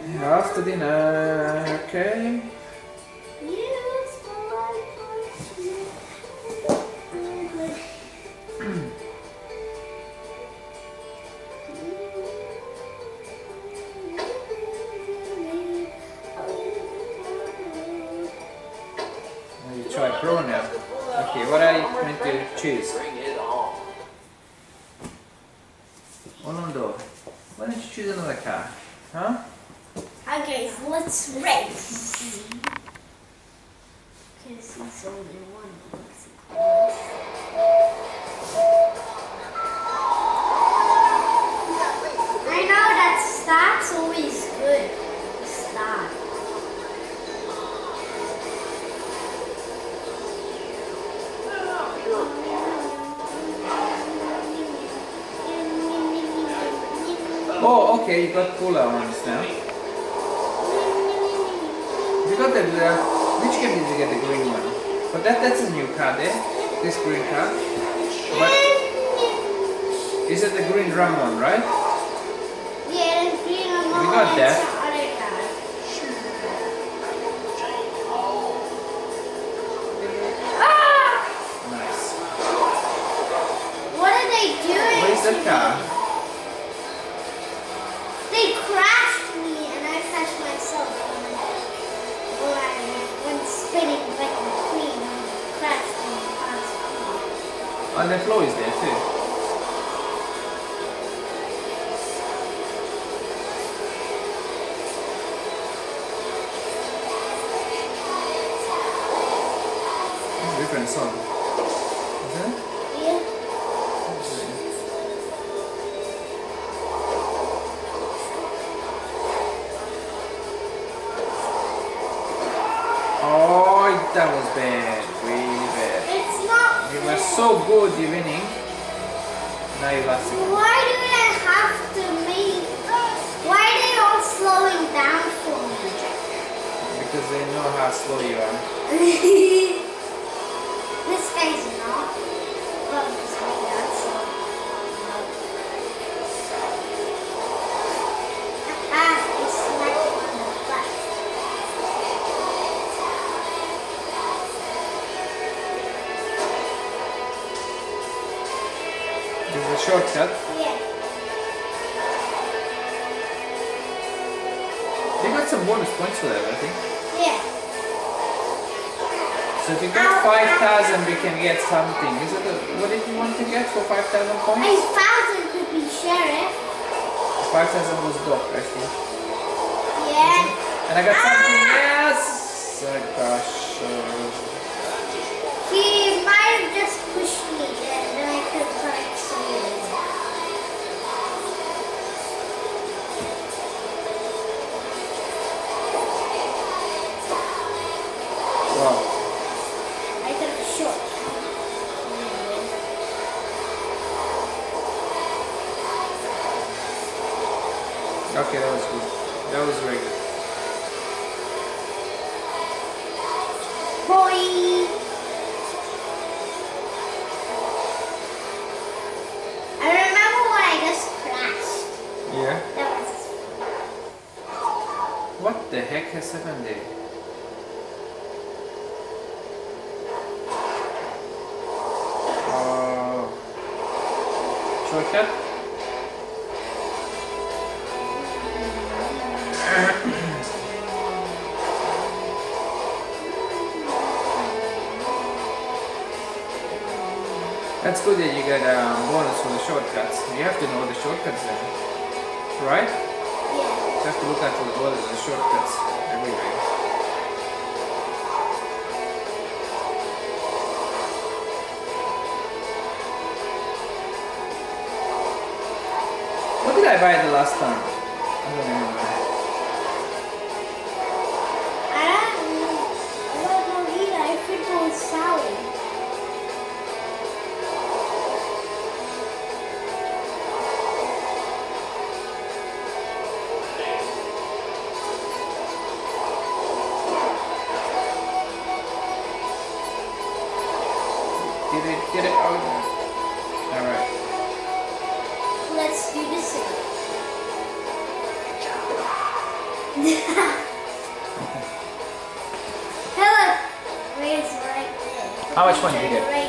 After dinner, okay. You try Pro now. Okay, what are you going to choose? Olondo, why don't you choose another car? Huh? Okay, so let's race. Because it's only one. I know that start's always good. Start. Oh, okay, you got cooler ones now. You got the, which game did you get the green one? But that's a new card there, this green card. But is it the green drum one, right? Yeah, the green one. We got that. Nice. What are they doing? What is that car? They crashed me and I crashed myself. When spinning like a queen, crashed me. And the floor is there too. It's a different song. Is it? Yeah. Oh, that was bad. Really bad. It's not You fair. were so good, you winning. Now you lost it. Why do I have to make... Why are they all slowing down for me? Because they know how slow you are. This guy's not. Well, this guy does, so... I smacked him on the butt. There's a shortcut. Yeah. You got some bonus points for that, I think. Yeah. So if you get 5,000, we can get something. Is it what did you want to get for 5,000 points? I found it could be sheriff. 5,000 was dock, I think. Yeah. And I got something. Yes! Oh gosh. He might have just pushed me and then I could have accelerated. Wow. I took a short. Okay, that was good. That was very good. Boy! I remember when I just crashed. Yeah. That was... What the heck has happened there? Shortcut? That's good that you get a bonus for the shortcuts. You have to know the shortcuts then, right? Yeah. You have to look at all the shortcuts everywhere. What did I buy the last time? I don't remember. I don't know either. I think it was Sally. Get it out. Alright. Let's do this again. Hey, look. Ray's right there. How much point did you get? Ray